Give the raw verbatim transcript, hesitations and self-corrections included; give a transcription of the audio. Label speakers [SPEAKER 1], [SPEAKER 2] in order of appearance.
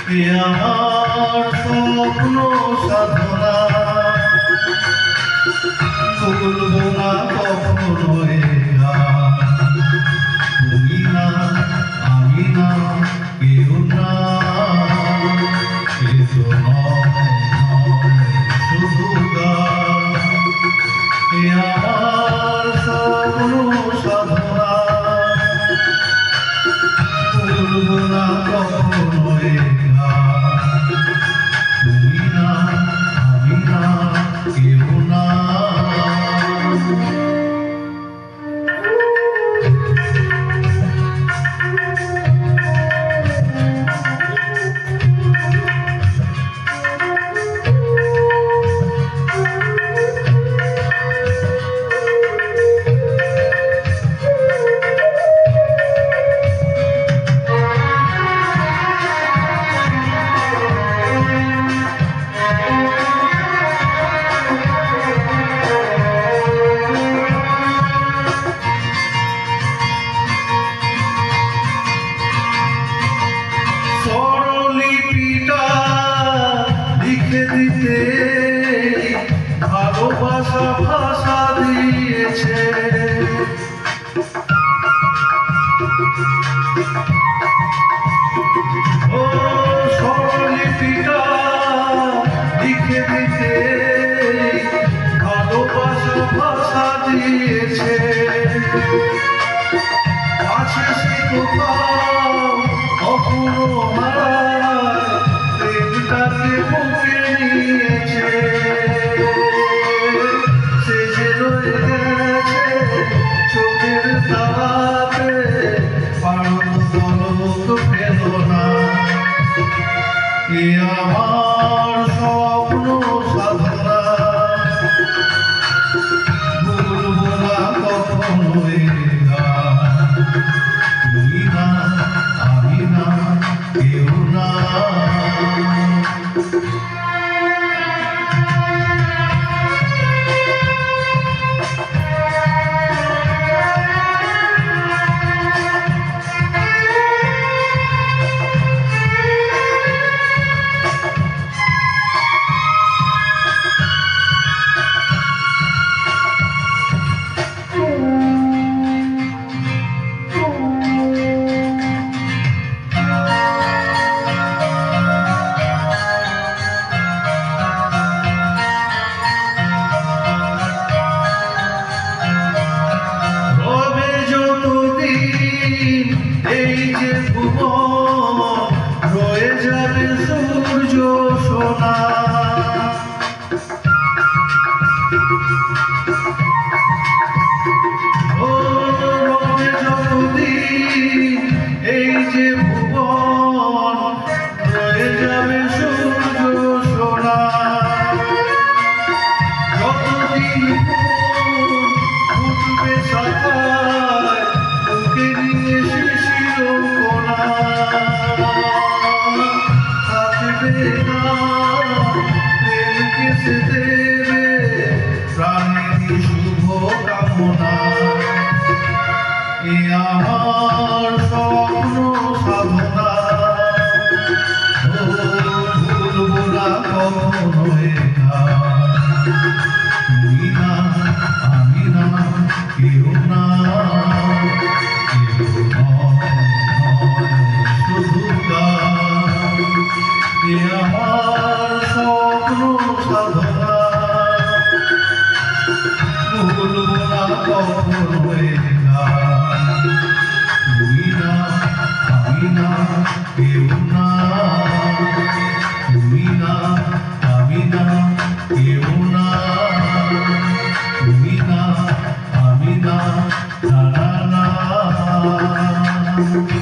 [SPEAKER 1] এ আমার স্বপ্ন সাধনা ভুলবো না কখনো এ গান। তুমি না আমি না কেউ না, এ তো নয় নয় শুধু গান। এ আমার স্বপ্ন সাধনা ভুলবো না কখনো এ গান। তুমি না আমি না কেউ না। দিতে ভালোবাসা ভাষা দিয়েছে, ও স্বরলিপিটা লিখে দিতে ভালোবাসা ভাষা দিয়েছে। আছে সে কোথাও অপূর্ণ হারায় প্রেমটাকে বুকে নিয়েছে, সে যে রয়ে গেছে চোখের তারাতে পারদ পলক ফেল না। এ আমার স্বপ্ন সাধনা ভুলবো না কখনো এ গান। তুমি না আমি না কেউ না। এই যে ভুবন রয়ে যাবে সূর্য সোনা, ও রবে যতদিন এই যে ভুবন রয়ে যাবে সূর্য সোনা। যতদিন ফুটবে শাখায় বুকে নিয়ে থাকবে না প্রেমকে সে দেবে প্রাণের শুভ কামনা। এ আমার স্বপ্ন সাধনা ও ভুলবো না কখনো এ গান। তুমি না আমি না কেউ না, কেউ নয় শুধু গান। এ আমার স্বপ্ন সাধনা ভুলবো না কখনো এ গান। তুমি না আমি না কেউ না, তুমি না আমি না কেউ না, তুমি না আমি না না না।